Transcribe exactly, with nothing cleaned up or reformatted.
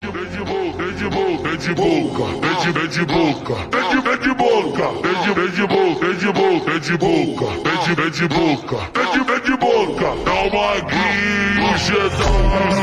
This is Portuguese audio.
de boca, de boca, de boca, de de boca, de de boca, de de boca, de boca, de boca, de de boca, de de boca, dá uma guinchada.